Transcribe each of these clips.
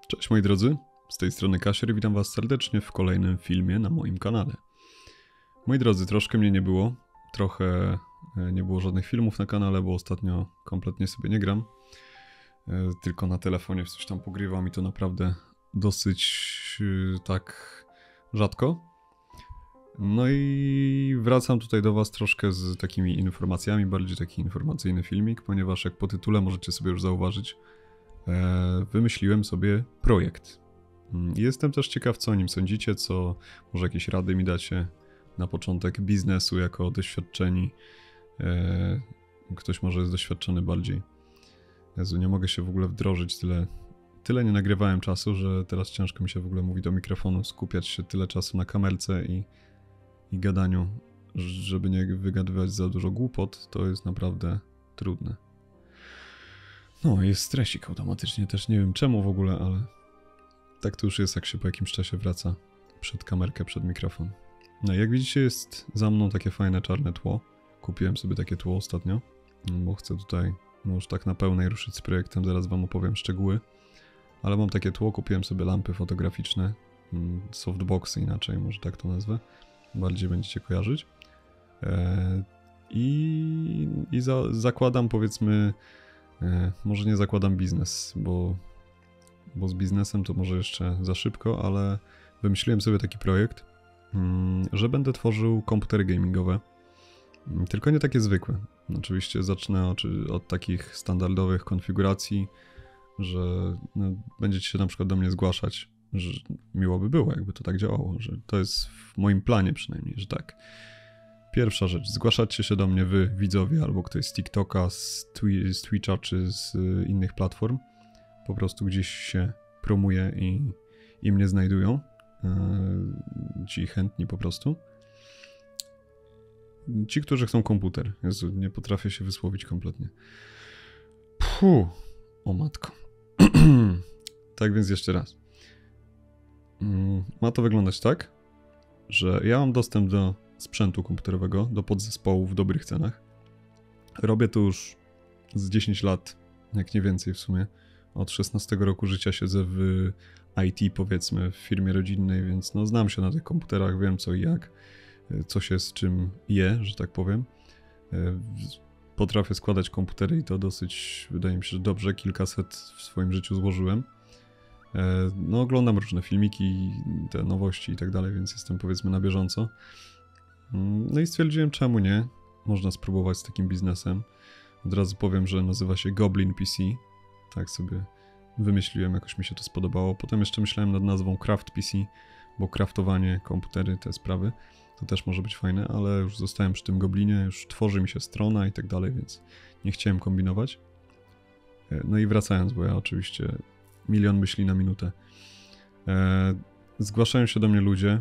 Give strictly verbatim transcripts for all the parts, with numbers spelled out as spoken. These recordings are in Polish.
Cześć moi drodzy, z tej strony Kasier, witam was serdecznie w kolejnym filmie na moim kanale. Moi drodzy, troszkę mnie nie było, trochę nie było żadnych filmów na kanale, bo ostatnio kompletnie sobie nie gram. Tylko na telefonie w coś tam pogrywam i to naprawdę dosyć tak rzadko. No i wracam tutaj do was troszkę z takimi informacjami, bardziej taki informacyjny filmik, ponieważ jak po tytule możecie sobie już zauważyć, wymyśliłem sobie projekt. Jestem też ciekaw, co o nim sądzicie, co może jakieś rady mi dacie na początek biznesu jako doświadczeni. Ktoś może jest doświadczony bardziej. Jezu, nie mogę się w ogóle wdrożyć, tyle, tyle nie nagrywałem czasu, że teraz ciężko mi się w ogóle mówi do mikrofonu, skupiać się tyle czasu na kamerce i, i gadaniu, żeby nie wygadywać za dużo głupot, to jest naprawdę trudne. No, jest stresik automatycznie, też nie wiem czemu w ogóle, ale tak to już jest, jak się po jakimś czasie wraca przed kamerkę, przed mikrofon. No jak widzicie, jest za mną takie fajne czarne tło. Kupiłem sobie takie tło ostatnio, bo chcę tutaj no już tak na pełnej ruszyć z projektem, zaraz wam opowiem szczegóły. Ale mam takie tło, kupiłem sobie lampy fotograficzne, softboxy inaczej, może tak to nazwę, bardziej będziecie kojarzyć. I, i za, zakładam, powiedzmy, może nie zakładam biznes, bo, bo z biznesem to może jeszcze za szybko, ale wymyśliłem sobie taki projekt, że będę tworzył komputery gamingowe, tylko nie takie zwykłe. Oczywiście zacznę od, od takich standardowych konfiguracji, że no, będziecie się na przykład do mnie zgłaszać, że miło by było, jakby to tak działało, że to jest w moim planie przynajmniej, że tak. Pierwsza rzecz, zgłaszacie się do mnie wy, widzowie, albo ktoś z TikToka, z, twi z Twitcha, czy z innych platform. Po prostu gdzieś się promuje i, i mnie znajdują. Yy, ci chętni po prostu. Ci, którzy chcą komputer. Jezu, nie potrafię się wysłowić kompletnie. Puh, o matko. Tak więc jeszcze raz. Yy, ma to wyglądać tak, że ja mam dostęp do sprzętu komputerowego, do podzespołów w dobrych cenach. Robię to już z dziesięć lat, jak nie więcej w sumie. Od szesnastego roku życia siedzę w I T, powiedzmy, w firmie rodzinnej, więc no znam się na tych komputerach, wiem co i jak, co się z czym je, że tak powiem. Potrafię składać komputery i to dosyć, wydaje mi się, że dobrze, kilkaset w swoim życiu złożyłem. No oglądam różne filmiki, te nowości i tak dalej, więc jestem, powiedzmy, na bieżąco. No i stwierdziłem, czemu nie? Można spróbować z takim biznesem. Od razu powiem, że nazywa się Goblin P C. Tak sobie wymyśliłem, jakoś mi się to spodobało. Potem jeszcze myślałem nad nazwą Craft P C, bo craftowanie, komputery, te sprawy, to też może być fajne, ale już zostałem przy tym Goblinie, już tworzy mi się strona i tak dalej, więc nie chciałem kombinować. No i wracając, bo ja oczywiście milion myśli na minutę. Zgłaszają się do mnie ludzie,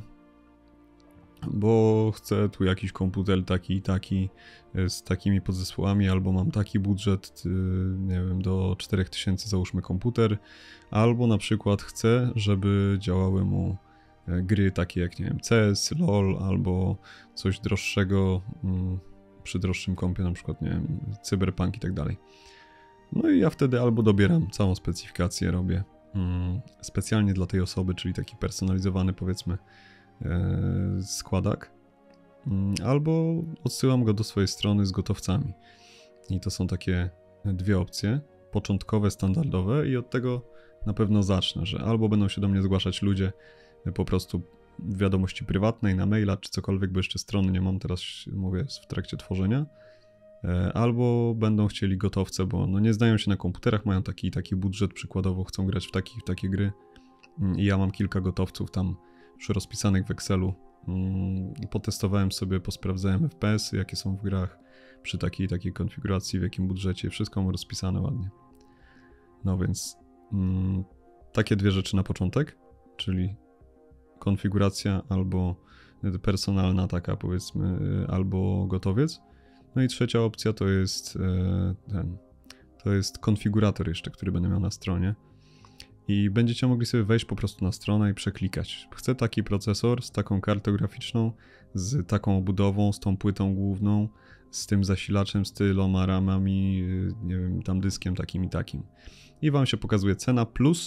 bo chcę tu jakiś komputer taki i taki z takimi podzespołami, albo mam taki budżet, nie wiem, do czterech tysięcy załóżmy komputer, albo na przykład chcę, żeby działały mu gry takie jak, nie wiem, C S, LOL, albo coś droższego, przy droższym kompie, na przykład, nie wiem, Cyberpunk i tak dalej. No i ja wtedy albo dobieram całą specyfikację, robię specjalnie dla tej osoby, czyli taki personalizowany, powiedzmy, składak, albo odsyłam go do swojej strony z gotowcami. I to są takie dwie opcje, początkowe, standardowe, i od tego na pewno zacznę, że albo będą się do mnie zgłaszać ludzie po prostu w wiadomości prywatnej, na maila, czy cokolwiek, bo jeszcze strony nie mam, teraz mówię, jest w trakcie tworzenia, albo będą chcieli gotowce, bo no nie znają się na komputerach, mają taki taki budżet, przykładowo chcą grać w, taki, w takie gry i ja mam kilka gotowców tam już rozpisanych w Excelu. Potestowałem sobie, posprawdzałem F P S-y, jakie są w grach przy takiej takiej konfiguracji, w jakim budżecie, wszystko mam rozpisane ładnie. No więc mm, takie dwie rzeczy na początek, czyli konfiguracja albo personalna taka, powiedzmy, albo gotowiec. No i trzecia opcja to jest ten, to jest konfigurator jeszcze, który będę miał na stronie. I będziecie mogli sobie wejść po prostu na stronę i przeklikać. Chcę taki procesor z taką kartą graficzną, z taką obudową, z tą płytą główną, z tym zasilaczem, z tyloma ramami, nie wiem, tam dyskiem takim i takim. I wam się pokazuje cena plus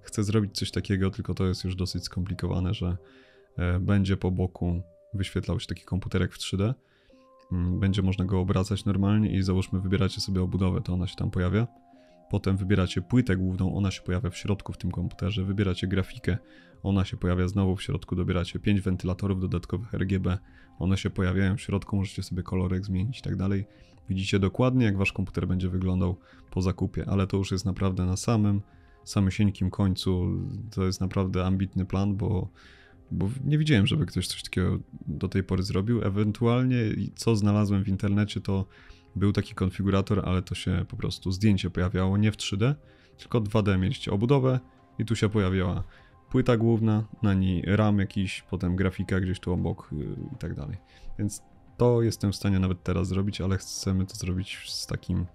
chcę zrobić coś takiego, tylko to jest już dosyć skomplikowane, że będzie po boku wyświetlał się taki komputerek w trzy D. Będzie można go obracać normalnie i załóżmy wybieracie sobie obudowę, to ona się tam pojawia. Potem wybieracie płytę główną, ona się pojawia w środku w tym komputerze. Wybieracie grafikę, ona się pojawia znowu w środku. Dobieracie pięć wentylatorów dodatkowych R G B, one się pojawiają w środku, możecie sobie kolorek zmienić i tak dalej. Widzicie dokładnie, jak wasz komputer będzie wyglądał po zakupie, ale to już jest naprawdę na samym, samysieńkim końcu. To jest naprawdę ambitny plan, bo Bo nie widziałem, żeby ktoś coś takiego do tej pory zrobił. Ewentualnie co znalazłem w internecie, to był taki konfigurator, ale to się po prostu zdjęcie pojawiało nie w trzy D, tylko dwa D. Mieliście obudowę i tu się pojawiała płyta główna, na niej RAM jakiś, potem grafika gdzieś tu obok i tak dalej. Więc to jestem w stanie nawet teraz zrobić, ale chcemy to zrobić z takim,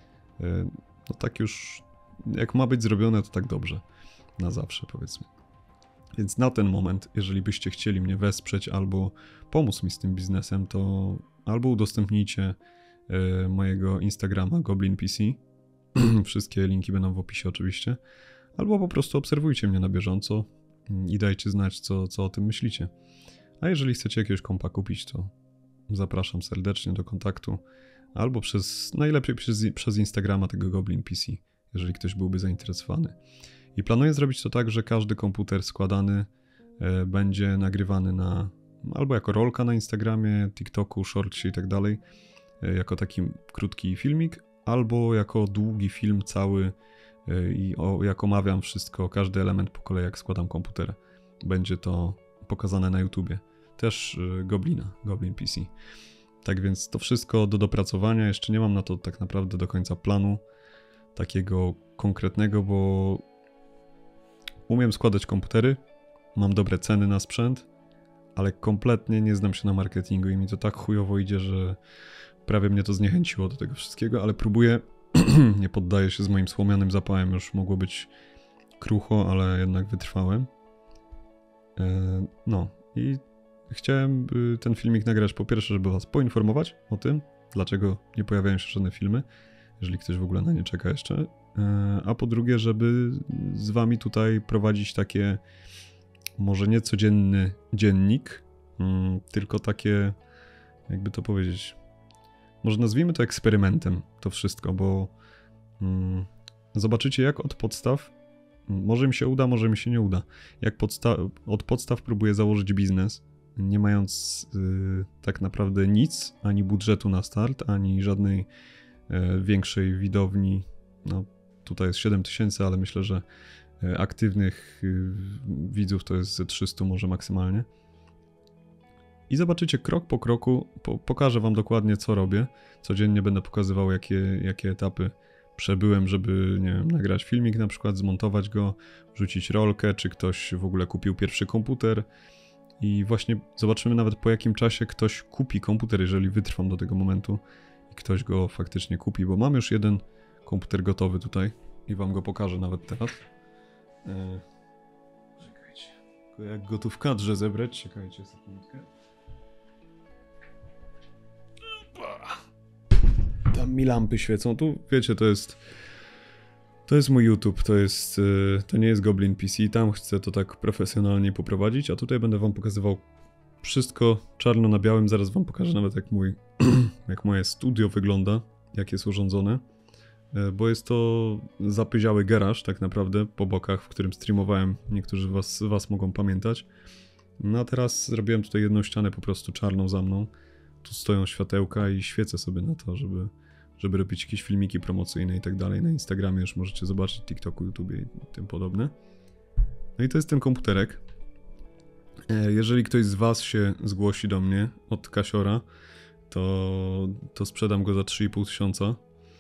no tak już, jak ma być zrobione, to tak dobrze, na zawsze powiedzmy. Więc na ten moment, jeżeli byście chcieli mnie wesprzeć albo pomóc mi z tym biznesem, to albo udostępnijcie y, mojego Instagrama Goblin P C, wszystkie linki będą w opisie oczywiście, albo po prostu obserwujcie mnie na bieżąco i dajcie znać, co, co o tym myślicie. A jeżeli chcecie jakiegoś kompa kupić, to zapraszam serdecznie do kontaktu, albo przez, najlepiej przez, przez Instagrama tego Goblin P C, jeżeli ktoś byłby zainteresowany. I planuję zrobić to tak, że każdy komputer składany e, będzie nagrywany na albo jako rolka na Instagramie, TikToku, Shortsie i tak dalej, e, jako taki krótki filmik, albo jako długi film cały e, i o, jak omawiam wszystko, każdy element po kolei, jak składam komputer. Będzie to pokazane na YouTubie. Też e, Goblina, Goblin P C. Tak więc to wszystko do dopracowania. Jeszcze nie mam na to tak naprawdę do końca planu takiego konkretnego, bo umiem składać komputery, mam dobre ceny na sprzęt, ale kompletnie nie znam się na marketingu i mi to tak chujowo idzie, że prawie mnie to zniechęciło do tego wszystkiego, ale próbuję, nie poddaję się z moim słomianym zapałem, już mogło być krucho, ale jednak wytrwałem. No i chciałem ten filmik nagrać po pierwsze, żeby was poinformować o tym, dlaczego nie pojawiają się żadne filmy, jeżeli ktoś w ogóle na nie czeka jeszcze. A po drugie, żeby z wami tutaj prowadzić takie, może nie codzienny dziennik, tylko takie, jakby to powiedzieć, może nazwijmy to eksperymentem, to wszystko, bo zobaczycie, jak od podstaw, może mi się uda, może mi się nie uda, jak podsta- od podstaw próbuję założyć biznes, nie mając yy, tak naprawdę nic, ani budżetu na start, ani żadnej yy, większej widowni. No, tutaj jest siedem tysięcy, ale myślę, że yy, aktywnych yy, widzów to jest ze trzysta może maksymalnie. I zobaczycie krok po kroku, po, pokażę wam dokładnie, co robię. Codziennie będę pokazywał, jakie, jakie etapy przebyłem, żeby, nie wiem, nagrać filmik na przykład, zmontować go, wrzucić rolkę, czy ktoś w ogóle kupił pierwszy komputer. I właśnie zobaczymy nawet, po jakim czasie ktoś kupi komputer, jeżeli wytrwam do tego momentu i ktoś go faktycznie kupi, bo mam już jeden komputer gotowy tutaj i wam go pokażę nawet teraz. Eee, czekajcie, tylko jak go tu w kadrze zebrać, czekajcie sekundkę. Tam mi lampy świecą, tu wiecie, to jest to jest mój YouTube, to jest, to nie jest Goblin P C, tam chcę to tak profesjonalnie poprowadzić, a tutaj będę wam pokazywał wszystko czarno na białym, zaraz wam pokażę nawet, jak mój, jak moje studio wygląda, jak jest urządzone, bo jest to zapyziały garaż tak naprawdę po bokach, w którym streamowałem, niektórzy was, was mogą pamiętać. No a teraz zrobiłem tutaj jedną ścianę po prostu czarną za mną, tu stoją światełka i świecę sobie na to, żeby żeby robić jakieś filmiki promocyjne i tak dalej. Na Instagramie już możecie zobaczyć, TikToku, YouTube i tym podobne. No i to jest ten komputerek. Jeżeli ktoś z was się zgłosi do mnie od Kasiora, to, to sprzedam go za trzy i pół tysiąca.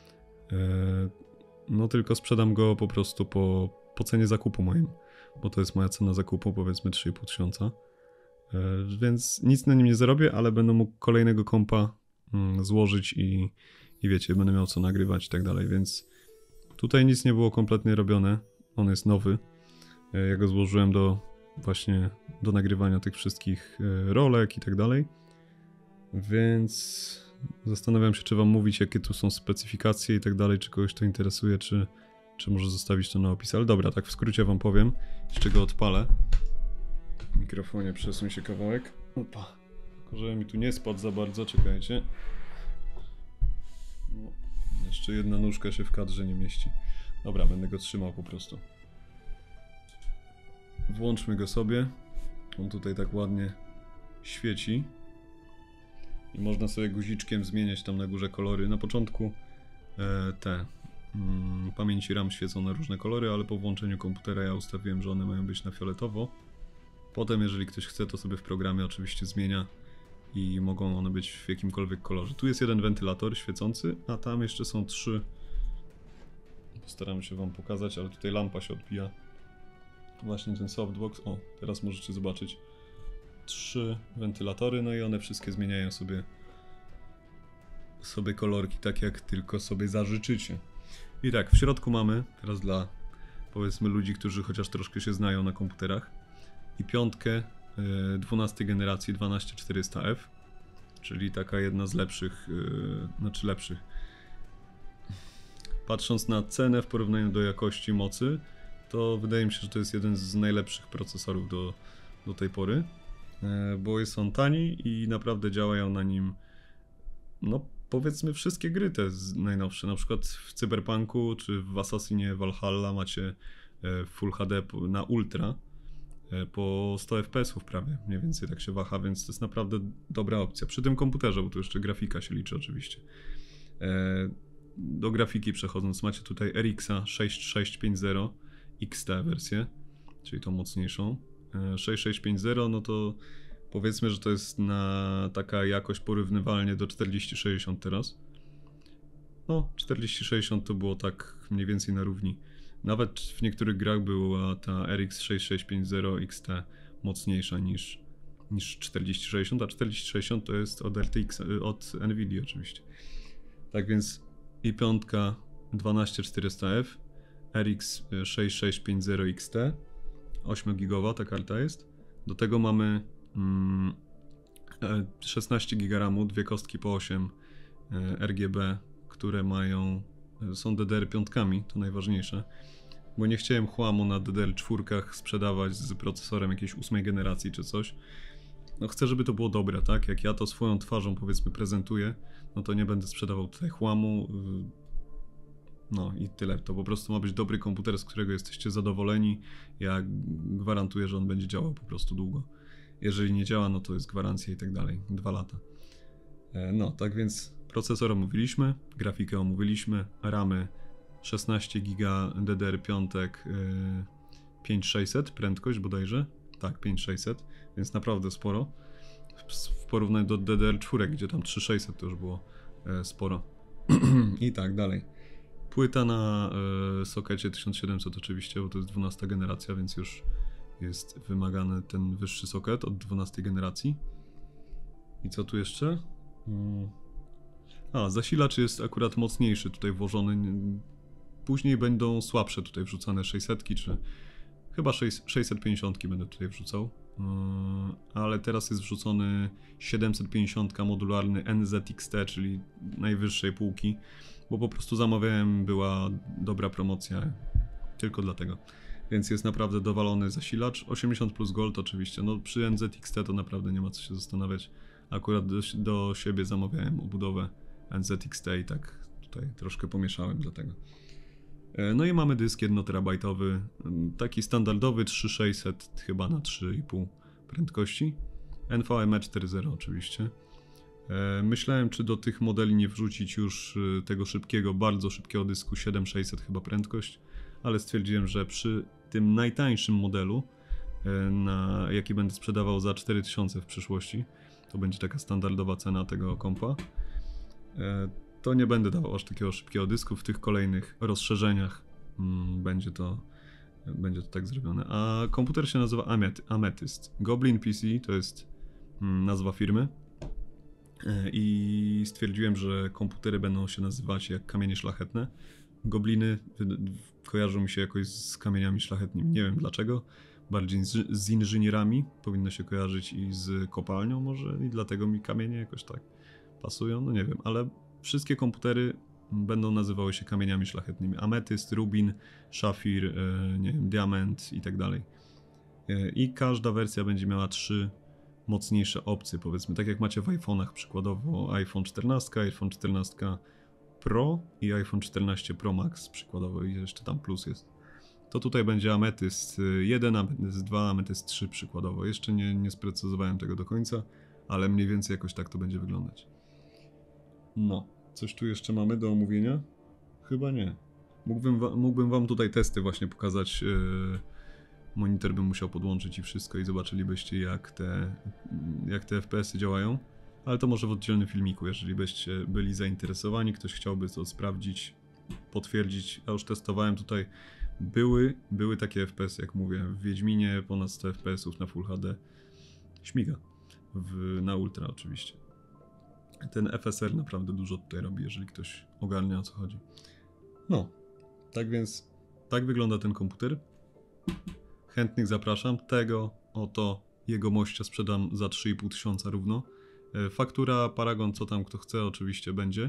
No tylko sprzedam go po prostu po, po cenie zakupu moim, bo to jest moja cena zakupu, powiedzmy trzy i pół tysiąca. Więc nic na nim nie zarobię, ale będę mógł kolejnego kompa złożyć i I wiecie, będę miał co nagrywać i tak dalej, więc tutaj nic nie było kompletnie robione. On jest nowy. Ja go złożyłem do właśnie do nagrywania tych wszystkich rolek i tak dalej. Więc zastanawiam się, czy wam mówić, jakie tu są specyfikacje i tak dalej, czy kogoś to interesuje, czy, Czy może zostawić to na opis, ale dobra, tak w skrócie wam powiem, z czego odpalę. W mikrofonie przesuń się kawałek. Opa. Tylko żeby mi tu nie spadł za bardzo, czekajcie. No, jeszcze jedna nóżka się w kadrze nie mieści. Dobra, będę go trzymał po prostu. Włączmy go sobie. On tutaj tak ładnie świeci. I można sobie guziczkiem zmieniać tam na górze kolory. Na początku e, te mm, pamięci RAM świecą na różne kolory, ale po włączeniu komputera ja ustawiłem, że one mają być na fioletowo. Potem, jeżeli ktoś chce, to sobie w programie oczywiście zmienia i mogą one być w jakimkolwiek kolorze. Tu jest jeden wentylator świecący, a tam jeszcze są trzy. Postaram się wam pokazać, ale tutaj lampa się odbija. Właśnie ten softbox. O, teraz możecie zobaczyć. Trzy wentylatory, no i one wszystkie zmieniają sobie sobie kolorki, tak jak tylko sobie zażyczycie. I tak, w środku mamy, teraz dla powiedzmy ludzi, którzy chociaż troszkę się znają na komputerach, i piątkę yy, dwunastej generacji dwanaście czterysta F, czyli taka jedna z lepszych, yy, znaczy lepszych. Patrząc na cenę w porównaniu do jakości mocy, to wydaje mi się, że to jest jeden z najlepszych procesorów do, do tej pory, yy, bo jest on tani i naprawdę działają na nim, no powiedzmy, wszystkie gry te najnowsze. Na przykład w Cyberpunku czy w Assassinie Valhalla macie yy, Full H D na Ultra po sto F P S ów prawie, mniej więcej tak się waha, więc to jest naprawdę dobra opcja. Przy tym komputerze, bo tu jeszcze grafika się liczy oczywiście. Do grafiki przechodząc, macie tutaj R X sześć sześć pięć zero X T wersję, czyli tą mocniejszą. sześć sześć pięć zero, no to powiedzmy, że to jest na taka jakość porównywalnie do czterdzieści sześćdziesiąt teraz. No, czterdzieści sześćdziesiąt to było tak mniej więcej na równi. Nawet w niektórych grach była ta R X sześć sześć pięć zero X T mocniejsza niż, niż czterdzieści sześćdziesiąt, a czterdzieści sześćdziesiąt to jest od R T X, od Nvidia oczywiście. Tak więc i piątka dwanaście czterysta F, R X sześć sześć pięć zero X T, osiem gigowa ta karta jest. Do tego mamy mm, szesnaście giga ramu, dwie kostki po osiem R G B, które mają, są D D R pięć, to najważniejsze, bo nie chciałem chłamu na D D R cztery sprzedawać z procesorem jakiejś ósmej generacji czy coś. No chcę, żeby to było dobre, tak? Jak ja to swoją twarzą powiedzmy prezentuję, no to nie będę sprzedawał tutaj chłamu. No i tyle. To po prostu ma być dobry komputer, z którego jesteście zadowoleni. Ja gwarantuję, że on będzie działał po prostu długo. Jeżeli nie działa, no to jest gwarancja i tak dalej. Dwa lata. No, tak więc procesor omówiliśmy, grafikę omówiliśmy, ramy szesnaście giga D D R pięć, yy, pięć tysięcy sześćset prędkość bodajże, tak, pięć tysięcy sześćset, więc naprawdę sporo w porównaniu do D D R cztery, gdzie tam trzy tysiące sześćset to już było yy, sporo. I tak dalej. Płyta na yy, sokecie tysiąc siedemset oczywiście, bo to jest dwunasta generacja, więc już jest wymagany ten wyższy soket od dwunastej generacji. I co tu jeszcze? Hmm. A, zasilacz jest akurat mocniejszy tutaj włożony. Później będą słabsze tutaj wrzucane sześćset, czy chyba sześćset pięćdziesiąt będę tutaj wrzucał. Yy, ale teraz jest wrzucony siedemset pięćdziesiąt modularny N Z X T, czyli najwyższej półki, bo po prostu zamawiałem, była dobra promocja, tylko dlatego. Więc jest naprawdę dowalony zasilacz. osiemdziesiąt plus gold oczywiście, no przy N Z X T to naprawdę nie ma co się zastanawiać. Akurat do, do siebie zamawiałem obudowę N Z X T i tak tutaj troszkę pomieszałem dlatego. No i mamy dysk jeden terabajtowy, taki standardowy trzy tysiące sześćset chyba na trzy i pół prędkości. N V M e cztery zero oczywiście. Myślałem, czy do tych modeli nie wrzucić już tego szybkiego, bardzo szybkiego dysku siedem tysięcy sześćset chyba prędkość, ale stwierdziłem, że przy tym najtańszym modelu, na jaki będę sprzedawał za cztery tysiące w przyszłości, to będzie taka standardowa cena tego kompa, to nie będę dawał aż takiego szybkiego dysku. W tych kolejnych rozszerzeniach będzie to, będzie to tak zrobione. A komputer się nazywa Amethyst. Goblin P C to jest nazwa firmy i stwierdziłem, że komputery będą się nazywać jak kamienie szlachetne. Gobliny kojarzą mi się jakoś z kamieniami szlachetnymi, nie wiem dlaczego. Bardziej z, z inżynierami powinno się kojarzyć i z kopalnią może i dlatego mi kamienie jakoś tak pasują, no nie wiem, ale wszystkie komputery będą nazywały się kamieniami szlachetnymi. Ametyst, rubin, szafir, e, nie wiem, diament i tak dalej. E, I każda wersja będzie miała trzy mocniejsze opcje, powiedzmy, tak jak macie w iPhone'ach, przykładowo iPhone czternaście, iPhone czternaście Pro i iPhone czternaście Pro Max, przykładowo, i jeszcze tam plus jest. To tutaj będzie ametyst jeden, ametyst dwa, ametyst trzy przykładowo. Jeszcze nie, nie sprecyzowałem tego do końca, ale mniej więcej jakoś tak to będzie wyglądać. No, coś tu jeszcze mamy do omówienia? Chyba nie. Mógłbym, wa mógłbym wam tutaj testy właśnie pokazać. Yy, monitor bym musiał podłączyć i wszystko i zobaczylibyście jak te, jak te F P S-y działają. Ale to może w oddzielnym filmiku, jeżeli byście byli zainteresowani, ktoś chciałby to sprawdzić, potwierdzić. Ja już testowałem tutaj. Były, były takie F P S-y, jak mówię, w Wiedźminie ponad sto F P S-ów na Full H D. Śmiga. W, na Ultra oczywiście. Ten F S R naprawdę dużo tutaj robi, jeżeli ktoś ogarnia, o co chodzi. No, tak więc tak wygląda ten komputer. Chętnych zapraszam. Tego oto jegomościa sprzedam za trzy i pół tysiąca równo. Faktura, paragon, co tam kto chce oczywiście będzie.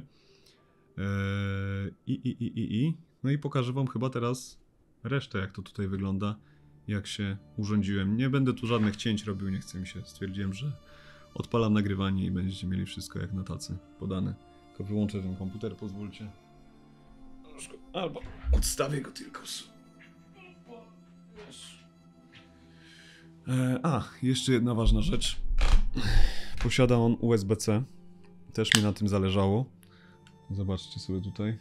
I, i, i, i, i. No i pokażę wam chyba teraz resztę, jak to tutaj wygląda, jak się urządziłem. Nie będę tu żadnych cięć robił, nie chcę mi się. Stwierdziłem, że odpalam nagrywanie i będziecie mieli wszystko jak na tacy podane. Tylko wyłączę ten komputer, pozwólcie. Albo odstawię go tylko. E, a, jeszcze jedna ważna rzecz. Posiada on U S B C. Też mi na tym zależało. Zobaczcie sobie tutaj.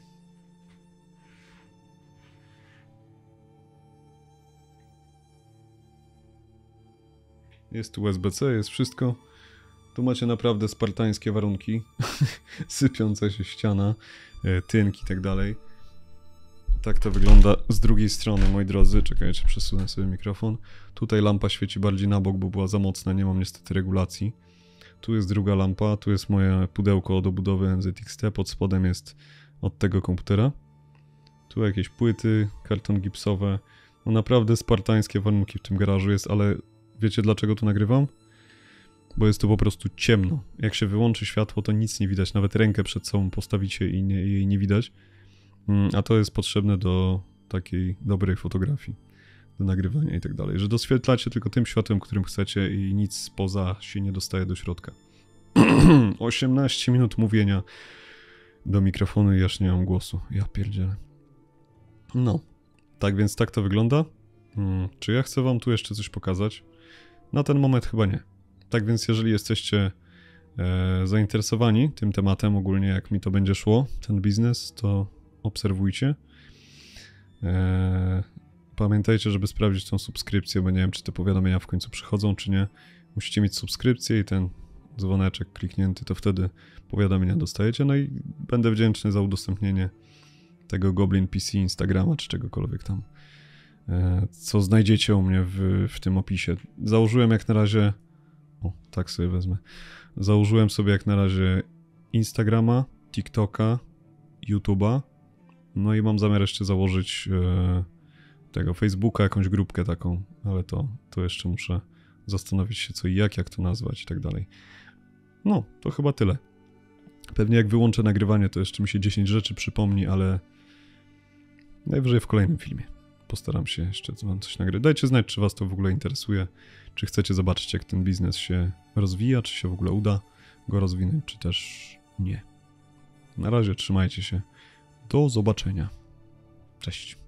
Jest U S B C, jest wszystko. Tu macie naprawdę spartańskie warunki. Sypiąca się ściana, tynk i tak dalej. Tak to wygląda z drugiej strony, moi drodzy. Czekajcie, przesunę sobie mikrofon. Tutaj lampa świeci bardziej na bok, bo była za mocna. Nie mam niestety regulacji. Tu jest druga lampa. Tu jest moje pudełko do budowy N Z X T. Pod spodem jest od tego komputera. Tu jakieś płyty, karton gipsowe. No naprawdę spartańskie warunki w tym garażu jest, ale wiecie dlaczego tu nagrywam? Bo jest tu po prostu ciemno. Jak się wyłączy światło, to nic nie widać. Nawet rękę przed sobą postawicie i nie, jej nie widać. A to jest potrzebne do takiej dobrej fotografii, do nagrywania i tak dalej. Że doświetlacie tylko tym światłem, którym chcecie i nic spoza się nie dostaje do środka. osiemnaście minut mówienia do mikrofonu i ja już nie mam głosu. Ja pierdzielę. No, tak więc tak to wygląda. Hmm, czy ja chcę wam tu jeszcze coś pokazać? Na ten moment chyba nie. Tak więc jeżeli jesteście e, zainteresowani tym tematem, ogólnie jak mi to będzie szło, ten biznes, to obserwujcie. E, pamiętajcie, żeby sprawdzić tą subskrypcję, bo nie wiem, czy te powiadomienia w końcu przychodzą, czy nie. Musicie mieć subskrypcję i ten dzwoneczek kliknięty, to wtedy powiadomienia dostajecie. No i będę wdzięczny za udostępnienie tego Goblin P C, Instagrama, czy czegokolwiek tam, e, co znajdziecie u mnie w, w tym opisie. Założyłem jak na razie... O, tak sobie wezmę. Założyłem sobie jak na razie Instagrama, TikToka, YouTube'a. No i mam zamiar jeszcze założyć e, tego Facebooka, jakąś grupkę taką, ale to, to jeszcze muszę zastanowić się co i jak, jak to nazwać i tak dalej. No, to chyba tyle. Pewnie jak wyłączę nagrywanie, to jeszcze mi się dziesięć rzeczy przypomni, ale najwyżej w kolejnym filmie. Postaram się jeszcze wam coś nagrać. Dajcie znać, czy was to w ogóle interesuje, czy chcecie zobaczyć, jak ten biznes się rozwija, czy się w ogóle uda go rozwinąć, czy też nie. Na razie trzymajcie się. Do zobaczenia. Cześć.